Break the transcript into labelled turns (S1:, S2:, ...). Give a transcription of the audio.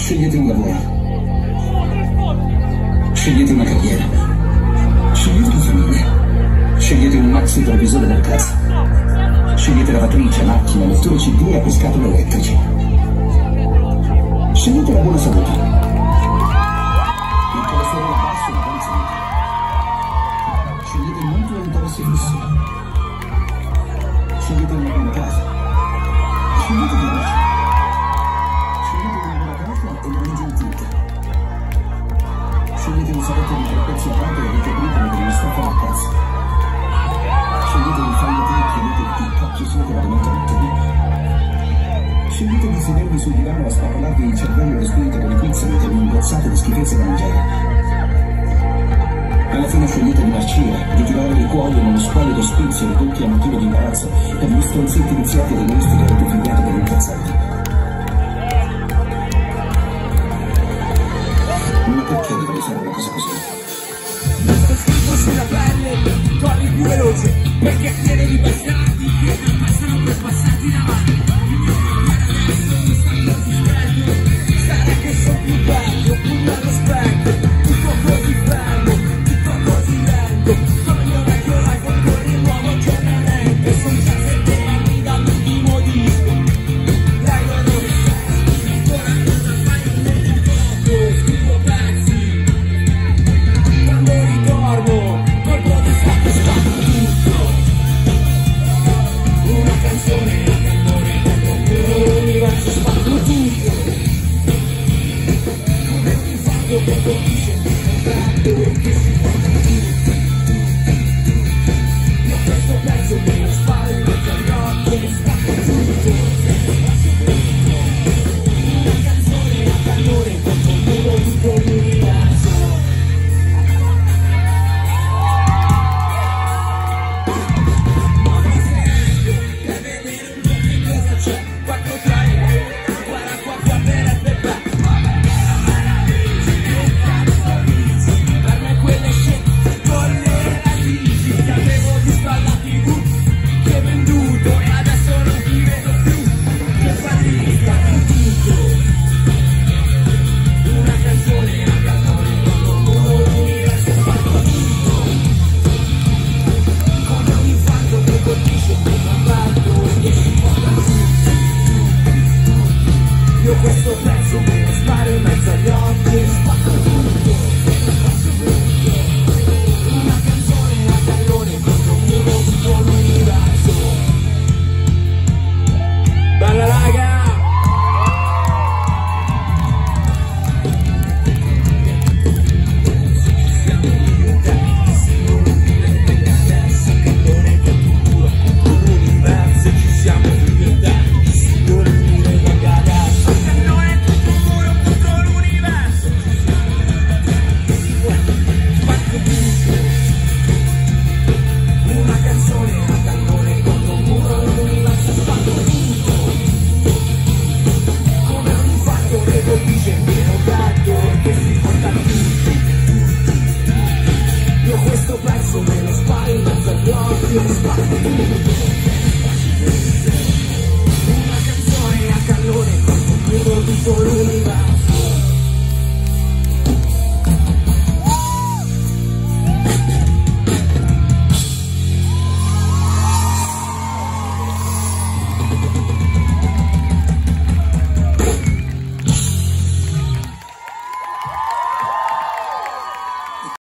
S1: Scegliete un lavoro. Scegliete una carriera. Scegliete una famiglia. Scegliete un maxi televisore da casa. Scegliete lavatrice, macchina, lettore CD e pescatole elettrici. Scegliete la buona salute. Il colesterolo basso e la buona salute. Scegliete il mutuo e interessi fissi. Scegliete una buona casa. Scegliete di amici. Scegliete una buona casa e una legge antica. Scegliete un salotto di trapezzi a parte e ricoprite per uno stacco a casa. Scegliete di fare chiedete di cacchio siete veramente ottenibili. Scegliete di sedervi sul divano a spapolarvi il cervello e spirito con i quiz mentre vi imbozzate di schifezze da mangiare. Alla fine scegliete di marcire, di tirare il cuoio in uno squallido spizio ridotti a motivo di imbarazzo per gli stronzetti viziati ed egoisti che avete figliato per incazzarvi. Ma perché dovrei fare una cosa così?
S2: Scritto sulla pelle, corri più veloce, perché tieni di bastardi che non passano per passarti davanti. Adesso mi stanno disperando, sarà che sono più bello, pugno allo specchio, tutto così fermo, tutto così lento, come un vecchio live con il nuovo aggiornamento, sono già 7 anni dall'ultimo disco, dai loro risposte, ora cosa fai nel poco, scrivo pezzi, quando ritorno, colpo di stato spacco tutto, una canzone d'amore dentro l'universo spacco tutto, come un infarto che colpisce il contratto e che si porta tutto, io questo pezzo me lo sparo in mezzo agli occhi e spacco tutto, una canzone a cannone contro il muro tutto l'universo. Io questo pezzo me lo